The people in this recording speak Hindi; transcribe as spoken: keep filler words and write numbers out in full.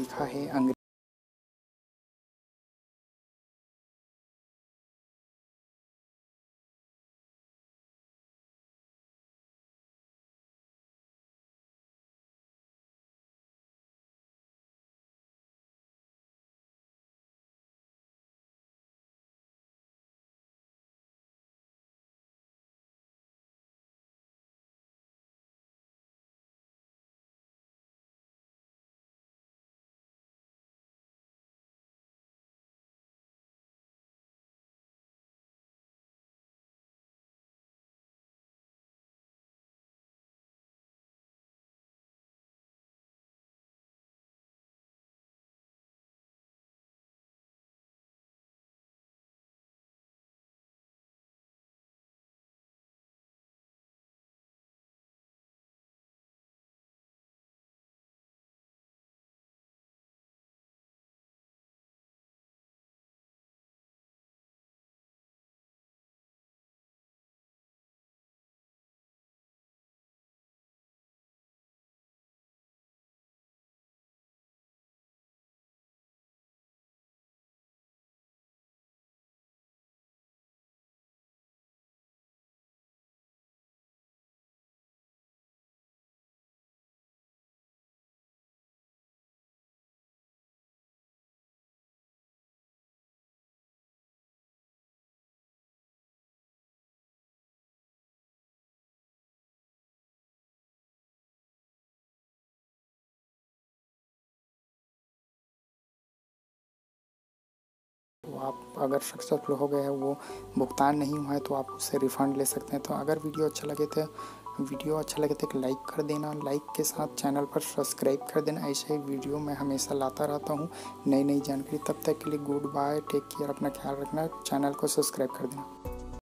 लिखा है अंग्रेजी तो आप अगर सक्सेसफुल हो गए हैं, वो भुगतान नहीं हुआ है, तो आप उससे रिफ़ंड ले सकते हैं। तो अगर वीडियो अच्छा लगे तो वीडियो अच्छा लगे तो एक लाइक कर देना, लाइक के साथ चैनल पर सब्सक्राइब कर देना। ऐसे ही वीडियो मैं हमेशा लाता रहता हूँ नई नई जानकारी। तब तक के लिए गुड बाय, टेक केयर, अपना ख्याल रखना, चैनल को सब्सक्राइब कर देना।